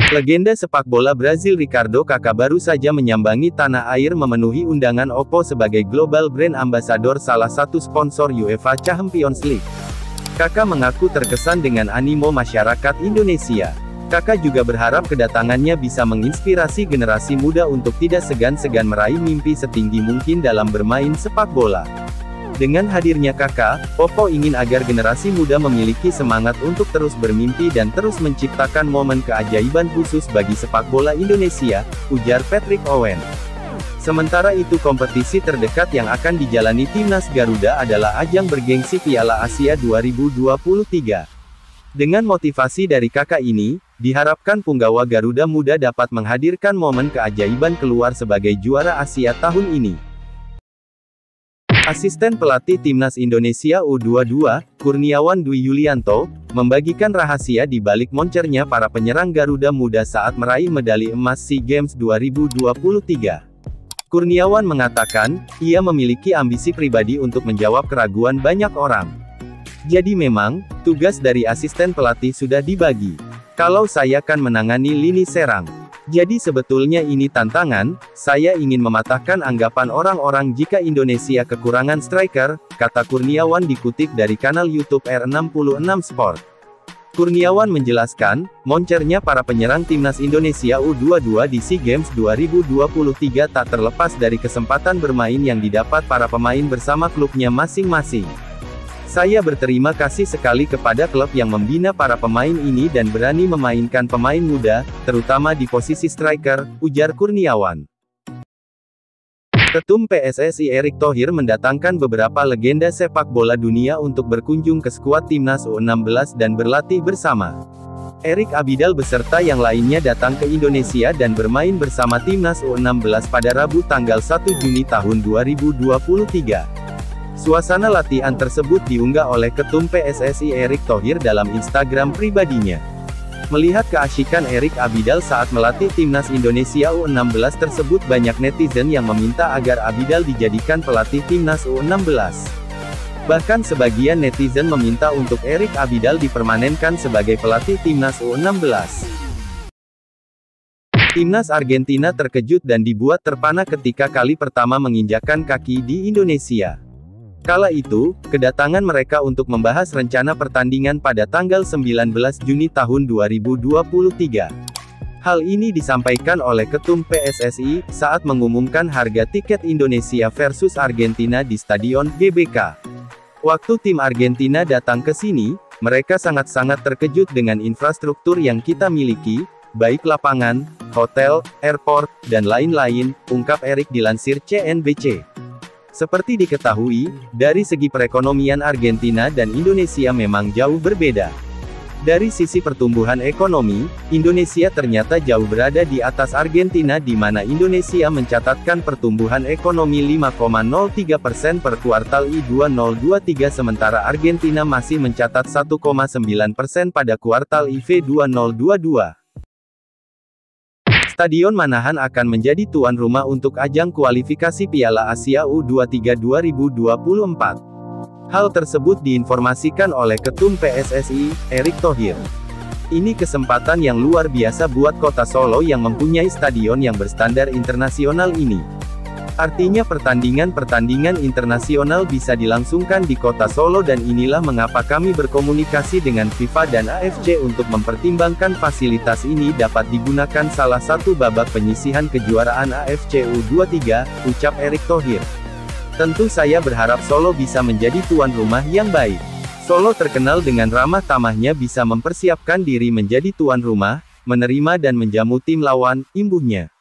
Legenda sepak bola Brazil Ricardo Kaká baru saja menyambangi tanah air memenuhi undangan Oppo sebagai Global Brand Ambassador salah satu sponsor UEFA Champions League. Kaká mengaku terkesan dengan animo masyarakat Indonesia. Kaká juga berharap kedatangannya bisa menginspirasi generasi muda untuk tidak segan-segan meraih mimpi setinggi mungkin dalam bermain sepak bola. Dengan hadirnya Kaká, Oppo ingin agar generasi muda memiliki semangat untuk terus bermimpi dan terus menciptakan momen keajaiban khusus bagi sepak bola Indonesia, ujar Patrick Owen. Sementara itu kompetisi terdekat yang akan dijalani Timnas Garuda adalah ajang bergengsi Piala Asia 2023. Dengan motivasi dari Kaká ini, diharapkan punggawa Garuda Muda dapat menghadirkan momen keajaiban keluar sebagai juara Asia tahun ini. Asisten pelatih Timnas Indonesia U22, Kurniawan Dwi Yulianto, membagikan rahasia di balik moncernya para penyerang Garuda Muda saat meraih medali emas SEA Games 2023. Kurniawan mengatakan, ia memiliki ambisi pribadi untuk menjawab keraguan banyak orang. Jadi memang, tugas dari asisten pelatih sudah dibagi. Kalau saya kan menangani lini serang. Jadi sebetulnya ini tantangan, saya ingin mematahkan anggapan orang-orang jika Indonesia kekurangan striker, kata Kurniawan dikutip dari kanal YouTube R66 Sport. Kurniawan menjelaskan, moncernya para penyerang Timnas Indonesia U22 di SEA Games 2023 tak terlepas dari kesempatan bermain yang didapat para pemain bersama klubnya masing-masing. Saya berterima kasih sekali kepada klub yang membina para pemain ini dan berani memainkan pemain muda, terutama di posisi striker, ujar Kurniawan. Ketum PSSI Erick Thohir mendatangkan beberapa legenda sepak bola dunia untuk berkunjung ke skuad Timnas U16 dan berlatih bersama. Erik Abidal beserta yang lainnya datang ke Indonesia dan bermain bersama Timnas U16 pada Rabu tanggal 1 Juni tahun 2023. Suasana latihan tersebut diunggah oleh Ketum PSSI Erick Thohir dalam Instagram pribadinya. Melihat keasyikan Erik Abidal saat melatih Timnas Indonesia U16 tersebut banyak netizen yang meminta agar Abidal dijadikan pelatih Timnas U16. Bahkan sebagian netizen meminta untuk Erik Abidal dipermanenkan sebagai pelatih Timnas U16. Timnas Argentina terkejut dan dibuat terpana ketika kali pertama menginjakkan kaki di Indonesia. Kala itu, kedatangan mereka untuk membahas rencana pertandingan pada tanggal 19 Juni tahun 2023. Hal ini disampaikan oleh Ketum PSSI, saat mengumumkan harga tiket Indonesia versus Argentina di Stadion GBK. Waktu tim Argentina datang ke sini, mereka sangat-sangat terkejut dengan infrastruktur yang kita miliki, baik lapangan, hotel, airport, dan lain-lain, ungkap Erik dilansir CNBC. Seperti diketahui, dari segi perekonomian Argentina dan Indonesia memang jauh berbeda. Dari sisi pertumbuhan ekonomi, Indonesia ternyata jauh berada di atas Argentina di mana Indonesia mencatatkan pertumbuhan ekonomi 5,03% per kuartal I2023 sementara Argentina masih mencatat 1,9% pada kuartal IV 2022. Stadion Manahan akan menjadi tuan rumah untuk ajang kualifikasi Piala Asia U23 2024. Hal tersebut diinformasikan oleh Ketum PSSI, Erick Thohir. Ini kesempatan yang luar biasa buat kota Solo yang mempunyai stadion yang berstandar internasional ini. Artinya pertandingan-pertandingan internasional bisa dilangsungkan di kota Solo dan inilah mengapa kami berkomunikasi dengan FIFA dan AFC untuk mempertimbangkan fasilitas ini dapat digunakan salah satu babak penyisihan kejuaraan AFC U23, ucap Erick Thohir. Tentu saya berharap Solo bisa menjadi tuan rumah yang baik. Solo terkenal dengan ramah tamahnya bisa mempersiapkan diri menjadi tuan rumah, menerima dan menjamu tim lawan, imbuhnya.